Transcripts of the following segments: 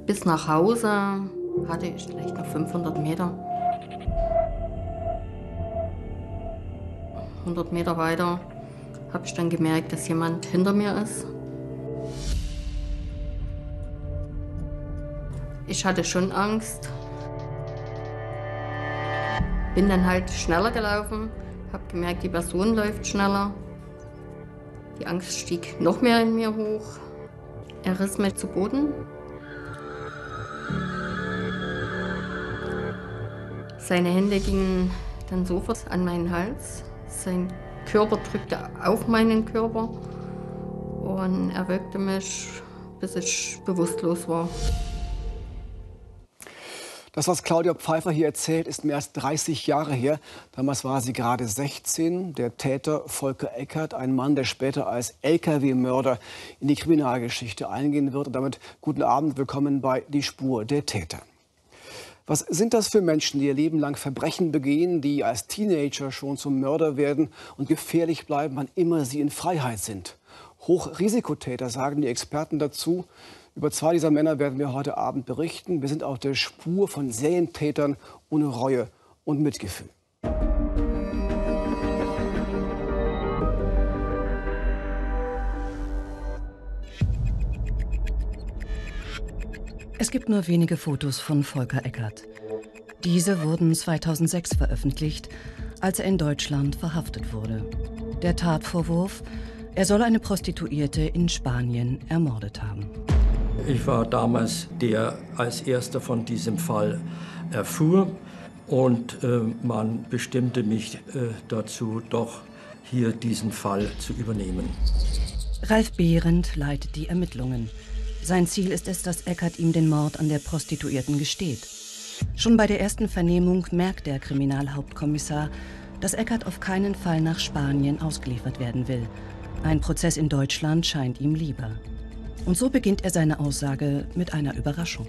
Bis nach Hause hatte ich vielleicht noch 500 Meter. 100 Meter weiter habe ich dann gemerkt, dass jemand hinter mir ist. Ich hatte schon Angst. Bin dann halt schneller gelaufen, habe gemerkt, die Person läuft schneller. Die Angst stieg noch mehr in mir hoch. Er riss mich zu Boden. Seine Hände gingen dann sofort an meinen Hals. Sein Körper drückte auf meinen Körper und er würgte mich, bis ich bewusstlos war. Das, was Claudia Pfeiffer hier erzählt, ist mehr als 30 Jahre her. Damals war sie gerade 16. Der Täter Volker Eckert, ein Mann, der später als LKW-Mörder in die Kriminalgeschichte eingehen wird. Und damit guten Abend, willkommen bei Die Spur der Täter. Was sind das für Menschen, die ihr Leben lang Verbrechen begehen, die als Teenager schon zum Mörder werden und gefährlich bleiben, wann immer sie in Freiheit sind? Hochrisikotäter, sagen die Experten dazu. Über zwei dieser Männer werden wir heute Abend berichten. Wir sind auf der Spur von Serientätern ohne Reue und Mitgefühl. Es gibt nur wenige Fotos von Volker Eckert. Diese wurden 2006 veröffentlicht, als er in Deutschland verhaftet wurde. Der Tatvorwurf: er soll eine Prostituierte in Spanien ermordet haben. Ich war damals der als erster von diesem Fall erfuhr und man bestimmte mich dazu, doch hier diesen Fall zu übernehmen. Ralf Behrendt leitet die Ermittlungen. Sein Ziel ist es, dass Eckert ihm den Mord an der Prostituierten gesteht. Schon bei der ersten Vernehmung merkt der Kriminalhauptkommissar, dass Eckert auf keinen Fall nach Spanien ausgeliefert werden will. Ein Prozess in Deutschland scheint ihm lieber. Und so beginnt er seine Aussage mit einer Überraschung.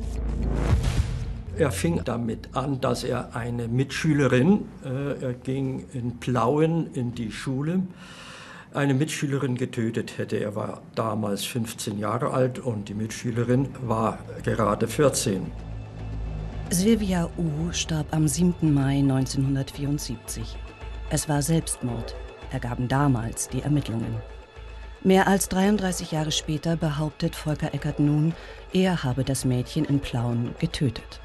Er fing damit an, dass er eine Mitschülerin, er ging in Plauen in die Schule, eine Mitschülerin getötet hätte. Er war damals 15 Jahre alt und die Mitschülerin war gerade 14. Silvia U. starb am 7. Mai 1974. Es war Selbstmord, ergaben damals die Ermittlungen. Mehr als 33 Jahre später behauptet Volker Eckert nun, er habe das Mädchen in Plauen getötet.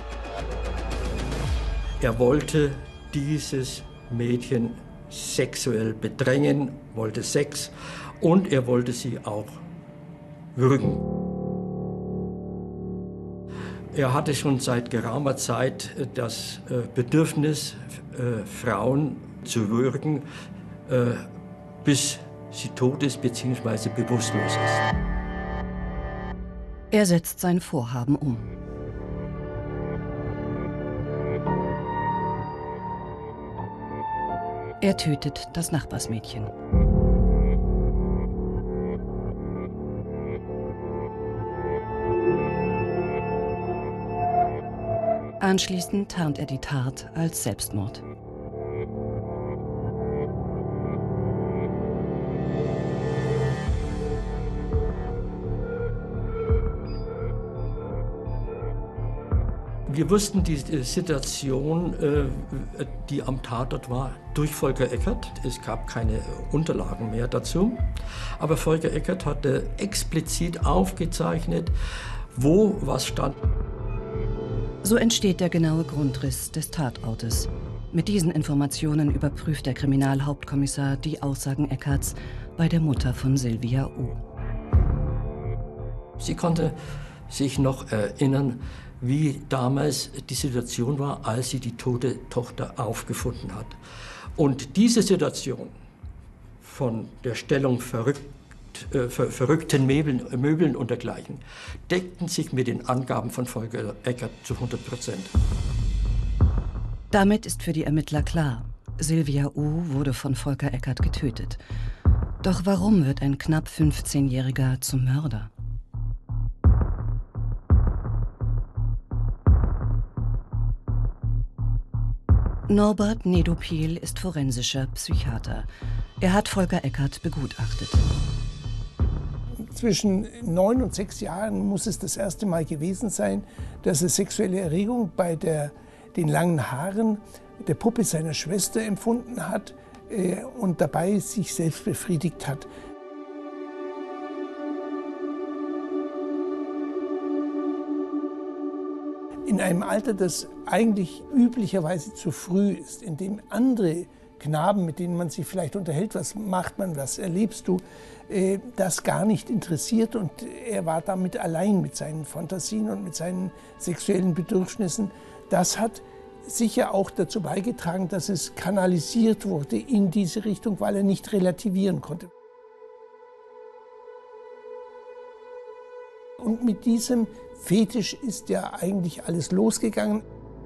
Er wollte dieses Mädchen sexuell bedrängen, wollte Sex und er wollte sie auch würgen. Er hatte schon seit geraumer Zeit das Bedürfnis, Frauen zu würgen, bis sie tot ist bzw. bewusstlos ist. Er setzt sein Vorhaben um. Er tötet das Nachbarsmädchen. Anschließend tarnt er die Tat als Selbstmord. Wir wussten die Situation, die am Tatort war, durch Volker Eckert. Es gab keine Unterlagen mehr dazu. Aber Volker Eckert hatte explizit aufgezeichnet, wo was stand. So entsteht der genaue Grundriss des Tatortes. Mit diesen Informationen überprüft der Kriminalhauptkommissar die Aussagen Eckerts bei der Mutter von Silvia U. Sie konnte sich noch erinnern, wie damals die Situation war, als sie die tote Tochter aufgefunden hat. Und diese Situation von der Stellung verrückten Möbeln und dergleichen deckten sich mit den Angaben von Volker Eckert zu 100%. Damit ist für die Ermittler klar, Silvia U. wurde von Volker Eckert getötet. Doch warum wird ein knapp 15-Jähriger zum Mörder? Norbert Nedopil ist forensischer Psychiater. Er hat Volker Eckert begutachtet. zwischen 9 und 6 Jahren muss es das erste Mal gewesen sein, dass er sexuelle Erregung bei den langen Haaren der Puppe seiner Schwester empfunden hat und dabei sich selbst befriedigt hat. In einem Alter, das eigentlich üblicherweise zu früh ist, in dem andere Knaben, mit denen man sich vielleicht unterhält, was macht man, was erlebst du, das gar nicht interessiert, und er war damit allein mit seinen Fantasien und mit seinen sexuellen Bedürfnissen. Das hat sicher auch dazu beigetragen, dass es kanalisiert wurde in diese Richtung, weil er nicht relativieren konnte. Und mit diesem Fetisch ist ja eigentlich alles losgegangen.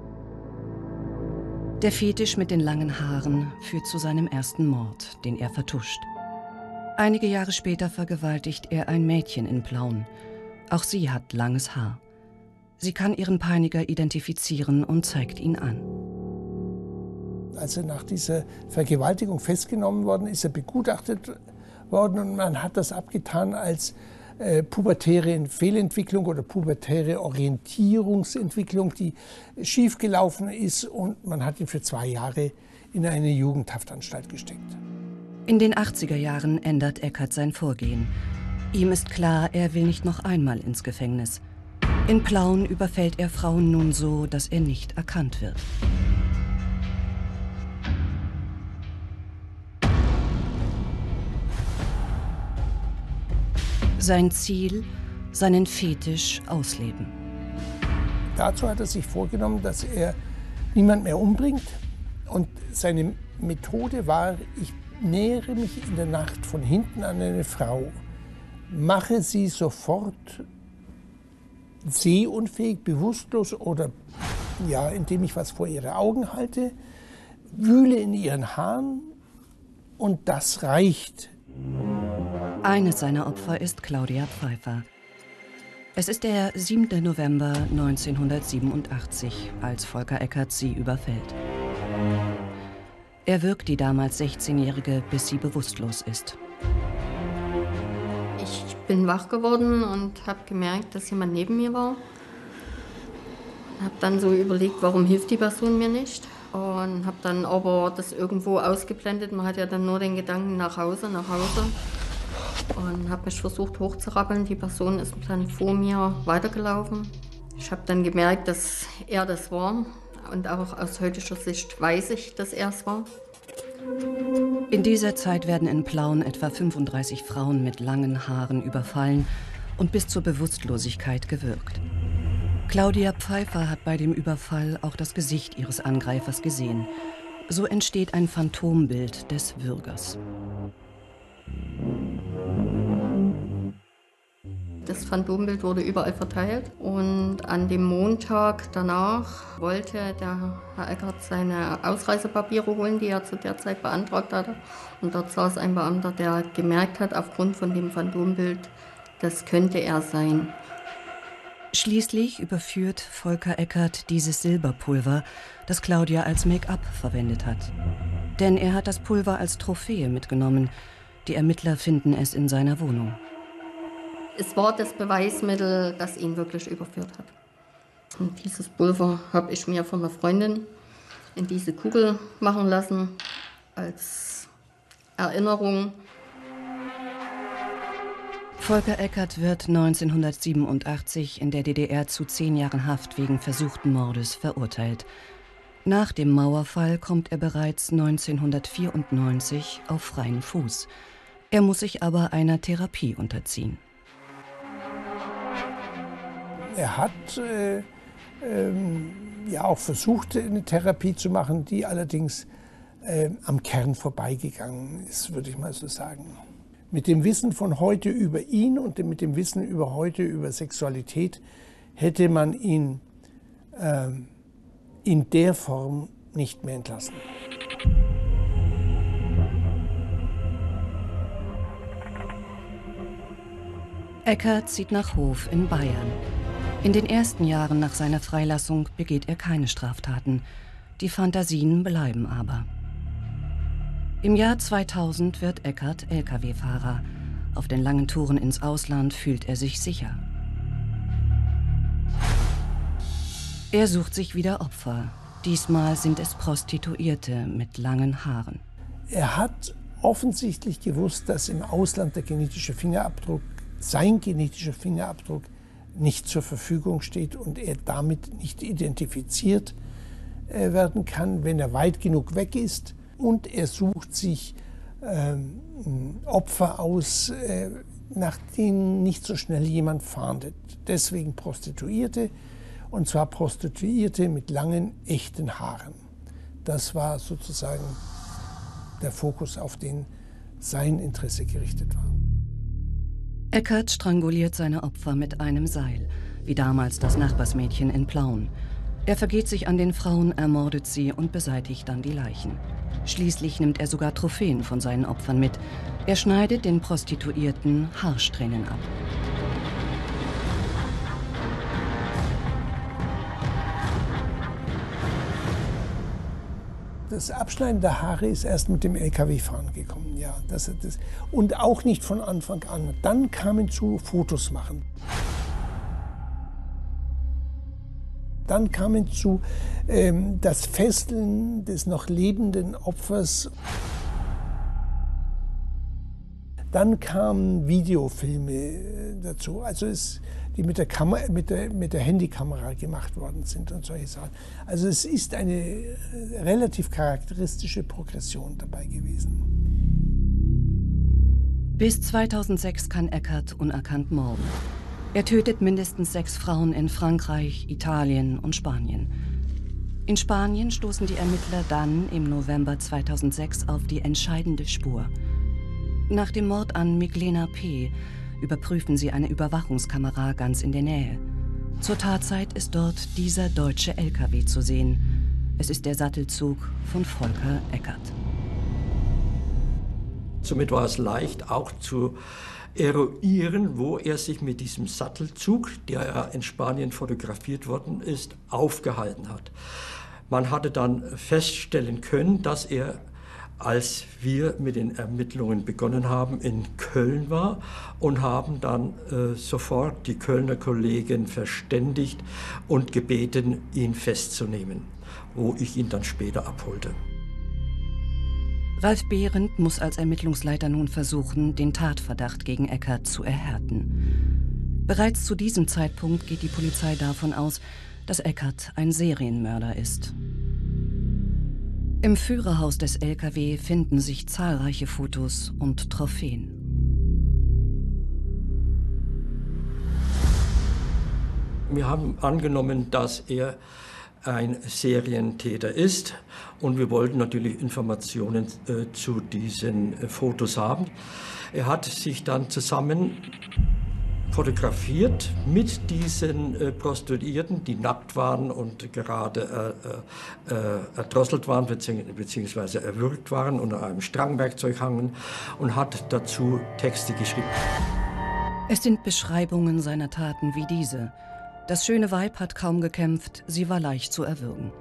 Der Fetisch mit den langen Haaren führt zu seinem ersten Mord, den er vertuscht. Einige Jahre später vergewaltigt er ein Mädchen in Plauen. Auch sie hat langes Haar. Sie kann ihren Peiniger identifizieren und zeigt ihn an. Als er nach dieser Vergewaltigung festgenommen worden ist, er begutachtet worden, und man hat das abgetan als pubertäre Fehlentwicklung oder pubertäre Orientierungsentwicklung, die schiefgelaufen ist, und man hat ihn für 2 Jahre in eine Jugendhaftanstalt gesteckt. In den 80er Jahren ändert Eckert sein Vorgehen. Ihm ist klar, er will nicht noch einmal ins Gefängnis. In Plauen überfällt er Frauen nun so, dass er nicht erkannt wird. Sein Ziel, seinen Fetisch ausleben. Dazu hat er sich vorgenommen, dass er niemand mehr umbringt. Und seine Methode war, ich nähere mich in der Nacht von hinten an eine Frau, mache sie sofort sehunfähig, bewusstlos oder ja, indem ich was vor ihre Augen halte, wühle in ihren Haaren, und das reicht. Eines seiner Opfer ist Claudia Pfeiffer. Es ist der 7. November 1987, als Volker Eckert sie überfällt. Er wirkt die damals 16-Jährige, bis sie bewusstlos ist. Ich bin wach geworden und habe gemerkt, dass jemand neben mir war. Habe dann so überlegt, warum hilft die Person mir nicht. Und habe dann aber das irgendwo ausgeblendet. Man hat ja dann nur den Gedanken nach Hause. Und habe mich versucht hochzurappeln. Die Person ist dann vor mir weitergelaufen. Ich habe dann gemerkt, dass er das war. Und auch aus heutiger Sicht weiß ich, dass er es war. In dieser Zeit werden in Plauen etwa 35 Frauen mit langen Haaren überfallen und bis zur Bewusstlosigkeit gewürgt. Claudia Pfeiffer hat bei dem Überfall auch das Gesicht ihres Angreifers gesehen. So entsteht ein Phantombild des Würgers. Das Phantombild wurde überall verteilt, und an dem Montag danach wollte der Herr Eckert seine Ausreisepapiere holen, die er zu der Zeit beantragt hatte. Und dort saß ein Beamter, der gemerkt hat, aufgrund von dem Phantombild, das könnte er sein. Schließlich überführt Volker Eckert dieses Silberpulver, das Claudia als Make-up verwendet hat. Denn er hat das Pulver als Trophäe mitgenommen. Die Ermittler finden es in seiner Wohnung. Es war das Beweismittel, das ihn wirklich überführt hat. Und dieses Pulver habe ich mir von einer Freundin in diese Kugel machen lassen, als Erinnerung. Volker Eckert wird 1987 in der DDR zu 10 Jahren Haft wegen versuchten Mordes verurteilt. Nach dem Mauerfall kommt er bereits 1994 auf freien Fuß. Er muss sich aber einer Therapie unterziehen. Er hat ja auch versucht, eine Therapie zu machen, die allerdings am Kern vorbeigegangen ist, würde ich mal so sagen. Mit dem Wissen von heute über ihn und mit dem Wissen über heute über Sexualität hätte man ihn in der Form nicht mehr entlassen. Eckert zieht nach Hof in Bayern. In den ersten Jahren nach seiner Freilassung begeht er keine Straftaten. Die Fantasien bleiben aber. Im Jahr 2000 wird Eckert Lkw-Fahrer. Auf den langen Touren ins Ausland fühlt er sich sicher. Er sucht sich wieder Opfer. Diesmal sind es Prostituierte mit langen Haaren. Er hat offensichtlich gewusst, dass im Ausland der genetische Fingerabdruck, sein genetischer Fingerabdruck, nicht zur Verfügung steht und er damit nicht identifiziert werden kann, wenn er weit genug weg ist. Und er sucht sich Opfer aus, nach denen nicht so schnell jemand fahndet. Deswegen Prostituierte, und zwar Prostituierte mit langen, echten Haaren. Das war sozusagen der Fokus, auf den sein Interesse gerichtet war. Eckert stranguliert seine Opfer mit einem Seil, wie damals das Nachbarsmädchen in Plauen. Er vergeht sich an den Frauen, ermordet sie und beseitigt dann die Leichen. Schließlich nimmt er sogar Trophäen von seinen Opfern mit. Er schneidet den Prostituierten Haarsträhnen ab. Das Abschneiden der Haare ist erst mit dem LKW-Fahren gekommen, ja. Und auch nicht von Anfang an. Dann kam hinzu Fotos machen. Dann kam hinzu das Fesseln des noch lebenden Opfers. Dann kamen Videofilme dazu, also die mit der Handykamera gemacht worden sind und solche Sachen. Also es ist eine relativ charakteristische Progression dabei gewesen. Bis 2006 kann Eckert unerkannt morden. Er tötet mindestens 6 Frauen in Frankreich, Italien und Spanien. In Spanien stoßen die Ermittler dann im November 2006 auf die entscheidende Spur. Nach dem Mord an Miglena P. überprüfen sie eine Überwachungskamera ganz in der Nähe. Zur Tatzeit ist dort dieser deutsche LKW zu sehen. Es ist der Sattelzug von Volker Eckert. Somit war es leicht, auch zu eruieren, wo er sich mit diesem Sattelzug, der ja in Spanien fotografiert worden ist, aufgehalten hat. Man hatte dann feststellen können, dass er, als wir mit den Ermittlungen begonnen haben, in Köln war und haben dann sofort die Kölner Kollegen verständigt und gebeten, ihn festzunehmen, wo ich ihn dann später abholte. Ralf Behrendt muss als Ermittlungsleiter nun versuchen, den Tatverdacht gegen Eckert zu erhärten. Bereits zu diesem Zeitpunkt geht die Polizei davon aus, dass Eckert ein Serienmörder ist. Im Führerhaus des LKW finden sich zahlreiche Fotos und Trophäen. Wir haben angenommen, dass er ein Serientäter ist und wir wollten natürlich Informationen zu diesen Fotos haben. Er hat sich dann zusammen fotografiert mit diesen Prostituierten, die nackt waren und gerade erdrosselt waren bzw. erwürgt waren und an einem Strangwerkzeug hangen und hat dazu Texte geschrieben. Es sind Beschreibungen seiner Taten wie diese. Das schöne Weib hat kaum gekämpft, sie war leicht zu erwürgen.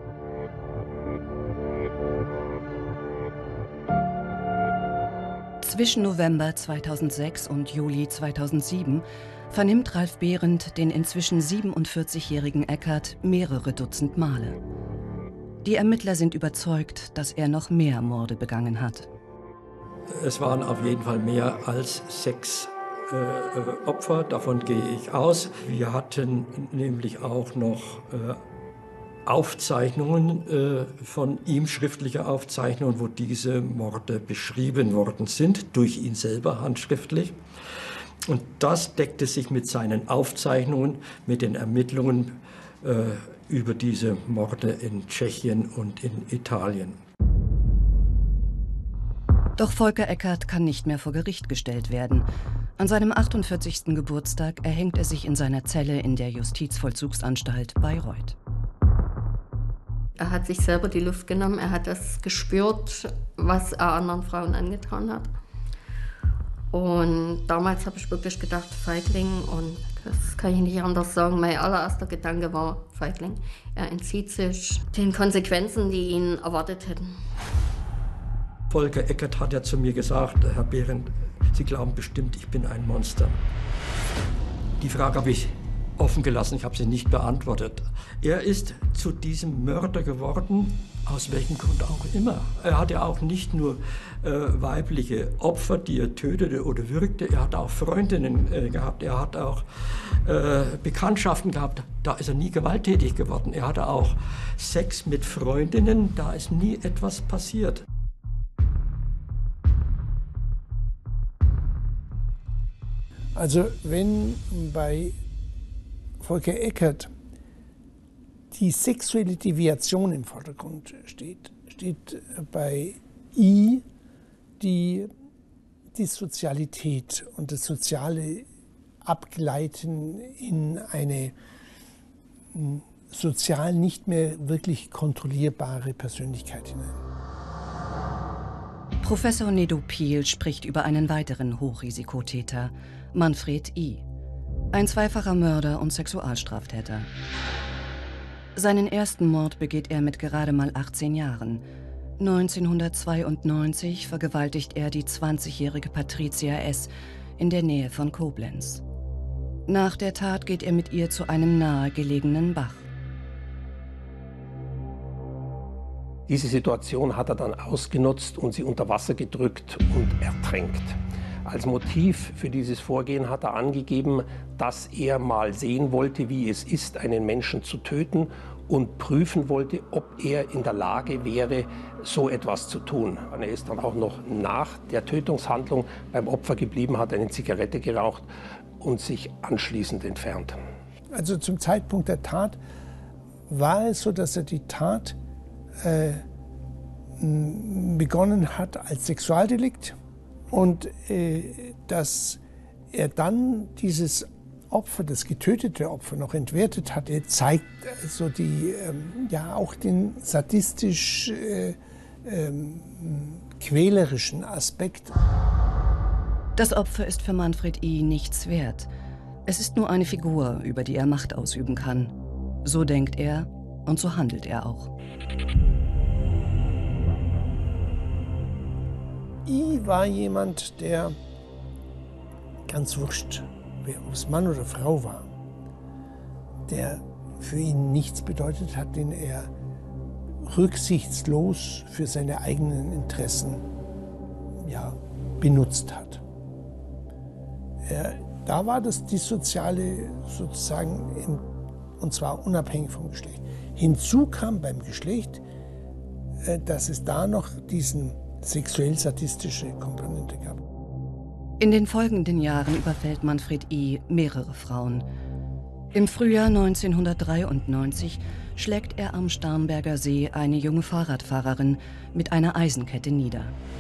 Zwischen November 2006 und Juli 2007 vernimmt Ralf Behrendt den inzwischen 47-jährigen Eckert mehrere Dutzend Male. Die Ermittler sind überzeugt, dass er noch mehr Morde begangen hat. Es waren auf jeden Fall mehr als 6 Opfer, davon gehe ich aus. Wir hatten nämlich auch noch Aufzeichnungen von ihm, schriftliche Aufzeichnungen, wo diese Morde beschrieben worden sind, durch ihn selber handschriftlich. Und das deckte sich mit seinen Aufzeichnungen, mit den Ermittlungen über diese Morde in Tschechien und in Italien. Doch Volker Eckert kann nicht mehr vor Gericht gestellt werden. An seinem 48. Geburtstag erhängt er sich in seiner Zelle in der Justizvollzugsanstalt Bayreuth. Er hat sich selber die Luft genommen, er hat das gespürt, was er anderen Frauen angetan hat. Und damals habe ich wirklich gedacht, Feigling, und das kann ich nicht anders sagen, mein allererster Gedanke war, Feigling. Er entzieht sich den Konsequenzen, die ihn erwartet hätten. Volker Eckert hat ja zu mir gesagt, Herr Behrendt, Sie glauben bestimmt, ich bin ein Monster. Die Frage habe ich offen gelassen, ich habe sie nicht beantwortet. Er ist zu diesem Mörder geworden, aus welchem Grund auch immer. Er hatte auch nicht nur weibliche Opfer, die er tötete oder würgte, er hat auch Freundinnen gehabt, er hat auch Bekanntschaften gehabt, da ist er nie gewalttätig geworden. Er hatte auch Sex mit Freundinnen, da ist nie etwas passiert. Also wenn bei Volker Eckert die sexuelle Deviation im Vordergrund steht, steht bei I die Sozialität und das soziale Abgleiten in eine sozial nicht mehr wirklich kontrollierbare Persönlichkeit hinein. Professor Nedo Piel spricht über einen weiteren Hochrisikotäter, Manfred I., ein zweifacher Mörder und Sexualstraftäter. Seinen ersten Mord begeht er mit gerade mal 18 Jahren. 1992 vergewaltigt er die 20-jährige Patricia S. in der Nähe von Koblenz. Nach der Tat geht er mit ihr zu einem nahegelegenen Bach. Diese Situation hat er dann ausgenutzt und sie unter Wasser gedrückt und ertränkt. Als Motiv für dieses Vorgehen hat er angegeben, dass er mal sehen wollte, wie es ist, einen Menschen zu töten und prüfen wollte, ob er in der Lage wäre, so etwas zu tun. Er ist dann auch noch nach der Tötungshandlung beim Opfer geblieben, hat eine Zigarette geraucht und sich anschließend entfernt. Also zum Zeitpunkt der Tat war es so, dass er die Tat begonnen hat als Sexualdelikt und dass er dann dieses Opfer, das getötete Opfer, noch entwertet hatte, zeigt also auch den sadistisch quälerischen Aspekt. Das Opfer ist für Manfred I. nichts wert. Es ist nur eine Figur, über die er Macht ausüben kann. So denkt er und so handelt er auch. I war jemand, der ganz wurscht, ob es Mann oder Frau war, der für ihn nichts bedeutet hat, den er rücksichtslos für seine eigenen Interessen benutzt hat. Da war das die soziale sozusagen, und zwar unabhängig vom Geschlecht. Hinzu kam beim Geschlecht, dass es da noch diesen sexuell-sadistische Komponente gab. In den folgenden Jahren überfällt Manfred I. mehrere Frauen. Im Frühjahr 1993 schlägt er am Starnberger See eine junge Fahrradfahrerin mit einer Eisenkette nieder.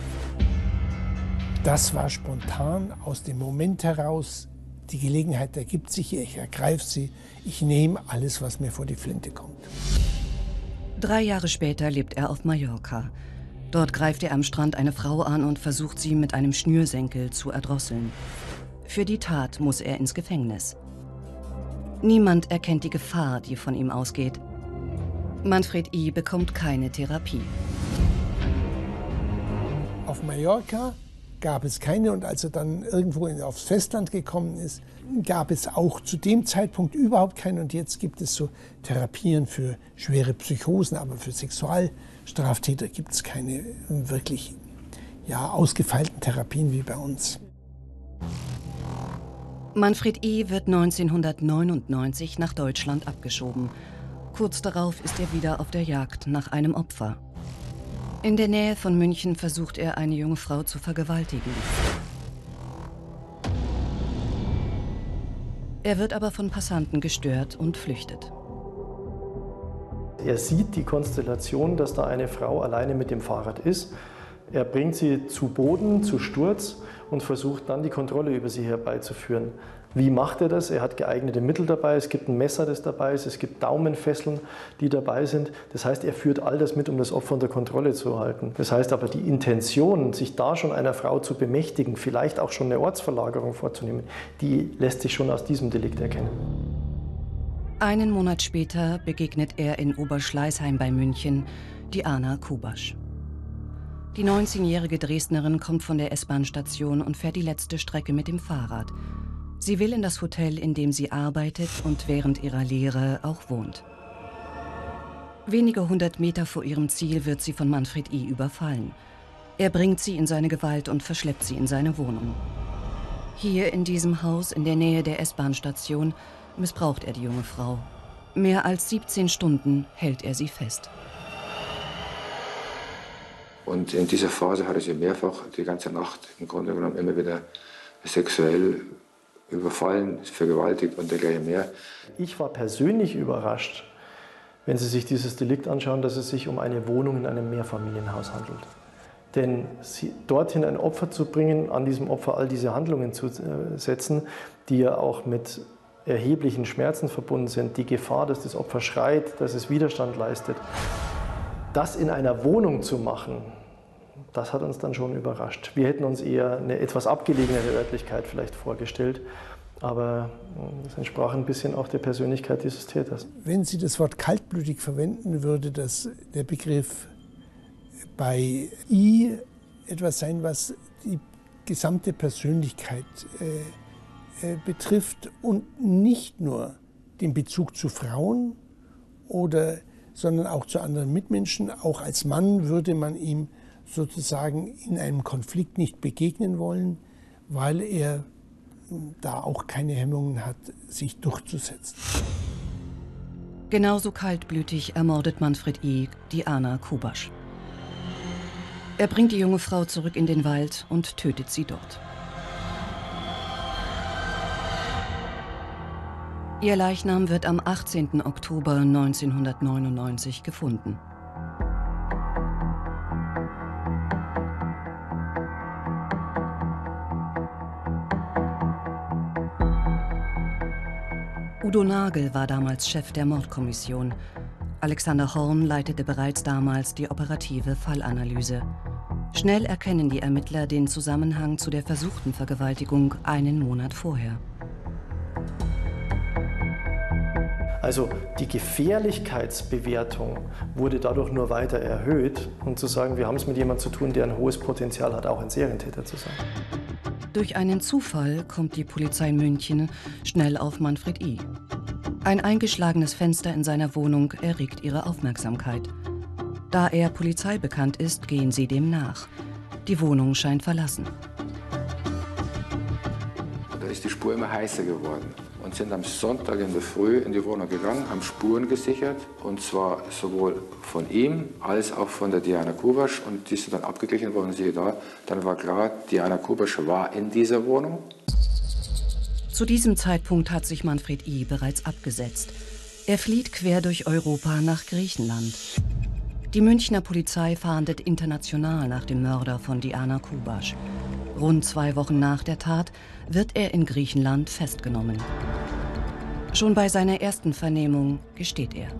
Das war spontan aus dem Moment heraus, die Gelegenheit ergibt sich, ich ergreife sie, ich nehme alles, was mir vor die Flinte kommt. 3 Jahre später lebt er auf Mallorca. Dort greift er am Strand eine Frau an und versucht sie mit einem Schnürsenkel zu erdrosseln. Für die Tat muss er ins Gefängnis. Niemand erkennt die Gefahr, die von ihm ausgeht. Manfred I. bekommt keine Therapie. Auf Mallorca gab es keine, und als er dann irgendwo aufs Festland gekommen ist, gab es auch zu dem Zeitpunkt überhaupt keine. Und jetzt gibt es so Therapien für schwere Psychosen, aber für Sexualstraftäter gibt es keine wirklich ausgefeilten Therapien wie bei uns. Manfred I. wird 1999 nach Deutschland abgeschoben. Kurz darauf ist er wieder auf der Jagd nach einem Opfer. In der Nähe von München versucht er, eine junge Frau zu vergewaltigen. Er wird aber von Passanten gestört und flüchtet. Er sieht die Konstellation, dass da eine Frau alleine mit dem Fahrrad ist. Er bringt sie zu Boden, zu Sturz und versucht dann die Kontrolle über sie herbeizuführen. Wie macht er das? Er hat geeignete Mittel dabei, es gibt ein Messer, das dabei ist, es gibt Daumenfesseln, die dabei sind. Das heißt, er führt all das mit, um das Opfer unter Kontrolle zu halten. Das heißt aber, die Intention, sich da schon einer Frau zu bemächtigen, vielleicht auch schon eine Ortsverlagerung vorzunehmen, die lässt sich schon aus diesem Delikt erkennen. Einen Monat später begegnet er in Oberschleißheim bei München Diana Kubasch. Die 19-jährige Dresdnerin kommt von der S-Bahn-Station und fährt die letzte Strecke mit dem Fahrrad. Sie will in das Hotel, in dem sie arbeitet und während ihrer Lehre auch wohnt. Wenige 100 Meter vor ihrem Ziel wird sie von Manfred I. überfallen. Er bringt sie in seine Gewalt und verschleppt sie in seine Wohnung. Hier in diesem Haus in der Nähe der S-Bahn-Station missbraucht er die junge Frau. Mehr als 17 Stunden hält er sie fest. Und in dieser Phase hat er sie mehrfach die ganze Nacht im Grunde genommen immer wieder sexuell überfallen, vergewaltigt und dergleichen mehr. Ich war persönlich überrascht, wenn Sie sich dieses Delikt anschauen, dass es sich um eine Wohnung in einem Mehrfamilienhaus handelt. Denn dorthin ein Opfer zu bringen, an diesem Opfer all diese Handlungen zu setzen, die ja auch mit erheblichen Schmerzen verbunden sind, die Gefahr, dass das Opfer schreit, dass es Widerstand leistet, das in einer Wohnung zu machen, das hat uns dann schon überrascht. Wir hätten uns eher eine etwas abgelegenere Örtlichkeit vielleicht vorgestellt, aber das entsprach ein bisschen auch der Persönlichkeit dieses Täters. Wenn Sie das Wort kaltblütig verwenden, würde der Begriff bei I etwas sein, was die gesamte Persönlichkeit betrifft und nicht nur den Bezug zu Frauen, sondern auch zu anderen Mitmenschen. Auch als Mann würde man ihm sozusagen in einem Konflikt nicht begegnen wollen, weil er da auch keine Hemmungen hat, sich durchzusetzen. Genauso kaltblütig ermordet Manfred I. Diana Kubasch. Er bringt die junge Frau zurück in den Wald und tötet sie dort. Ihr Leichnam wird am 18. Oktober 1999 gefunden. Udo Nagel war damals Chef der Mordkommission. Alexander Horn leitete bereits damals die operative Fallanalyse. Schnell erkennen die Ermittler den Zusammenhang zu der versuchten Vergewaltigung einen Monat vorher. Also die Gefährlichkeitsbewertung wurde dadurch nur weiter erhöht, um zu sagen, wir haben es mit jemandem zu tun, der ein hohes Potenzial hat, auch ein Serientäter zu sein. Durch einen Zufall kommt die Polizei München schnell auf Manfred I. Ein eingeschlagenes Fenster in seiner Wohnung erregt ihre Aufmerksamkeit. Da er Polizei bekannt ist, gehen sie dem nach. Die Wohnung scheint verlassen. Da ist die Spur immer heißer geworden und sind am Sonntag in der Früh in die Wohnung gegangen, haben Spuren gesichert, und zwar sowohl von ihm als auch von der Diana Kubasch, und die sind dann abgeglichen worden. Siehe da, dann war klar, Diana Kubasch war in dieser Wohnung. Zu diesem Zeitpunkt hat sich Manfred I. bereits abgesetzt. Er flieht quer durch Europa nach Griechenland. Die Münchner Polizei fahndet international nach dem Mörder von Diana Kubasch. Rund 2 Wochen nach der Tat wird er in Griechenland festgenommen. Schon bei seiner ersten Vernehmung gesteht er.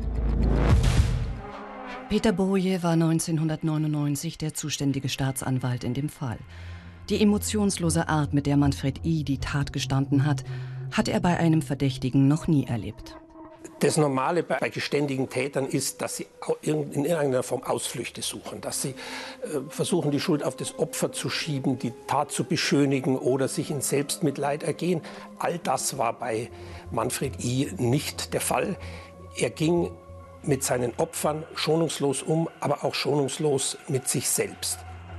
Peter Boje war 1999 der zuständige Staatsanwalt in dem Fall. Die emotionslose Art, mit der Manfred I. die Tat gestanden hat er bei einem Verdächtigen noch nie erlebt. Das Normale bei geständigen Tätern ist, dass sie in irgendeiner Form Ausflüchte suchen, dass sie versuchen, die Schuld auf das Opfer zu schieben, die Tat zu beschönigen oder sich in Selbstmitleid ergehen. All das war bei Manfred I. nicht der Fall. Er ging mit seinen Opfern schonungslos um, aber auch schonungslos mit sich selbst.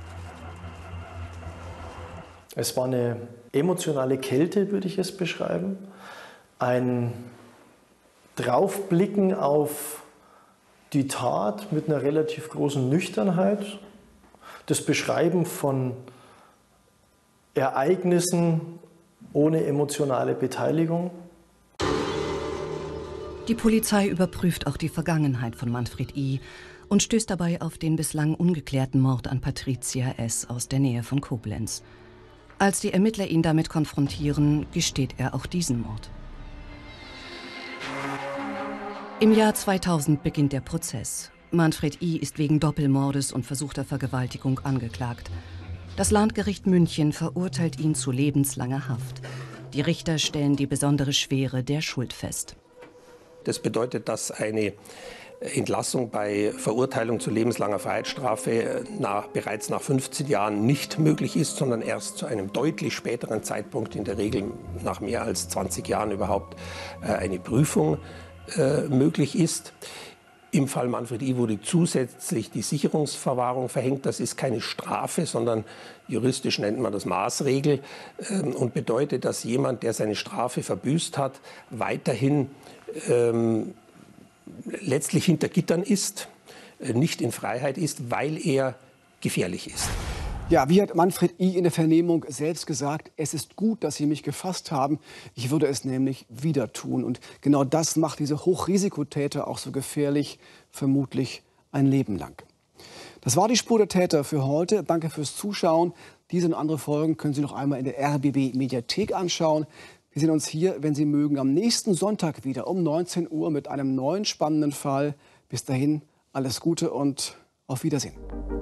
Es war eine emotionale Kälte, würde ich es beschreiben. Ein Draufblicken auf die Tat mit einer relativ großen Nüchternheit. Das Beschreiben von Ereignissen ohne emotionale Beteiligung. Die Polizei überprüft auch die Vergangenheit von Manfred I. und stößt dabei auf den bislang ungeklärten Mord an Patricia S. aus der Nähe von Koblenz. Als die Ermittler ihn damit konfrontieren, gesteht er auch diesen Mord. Im Jahr 2000 beginnt der Prozess. Manfred I. ist wegen Doppelmordes und versuchter Vergewaltigung angeklagt. Das Landgericht München verurteilt ihn zu lebenslanger Haft. Die Richter stellen die besondere Schwere der Schuld fest. Das bedeutet, dass eine Entlassung bei Verurteilung zu lebenslanger Freiheitsstrafe bereits nach 15 Jahren nicht möglich ist, sondern erst zu einem deutlich späteren Zeitpunkt, in der Regel nach mehr als 20 Jahren überhaupt, eine Prüfung möglich ist. Im Fall Manfred I. wurde zusätzlich die Sicherungsverwahrung verhängt. Das ist keine Strafe, sondern juristisch nennt man das Maßregel und bedeutet, dass jemand, der seine Strafe verbüßt hat, weiterhin letztlich hinter Gittern ist, nicht in Freiheit ist, weil er gefährlich ist. Ja, wie hat Manfred I. in der Vernehmung selbst gesagt, es ist gut, dass Sie mich gefasst haben. Ich würde es nämlich wieder tun. Und genau das macht diese Hochrisikotäter auch so gefährlich, vermutlich ein Leben lang. Das war die Spur der Täter für heute. Danke fürs Zuschauen. Diese und andere Folgen können Sie noch einmal in der RBB-Mediathek anschauen. Wir sehen uns hier, wenn Sie mögen, am nächsten Sonntag wieder um 19 Uhr mit einem neuen spannenden Fall. Bis dahin alles Gute und auf Wiedersehen.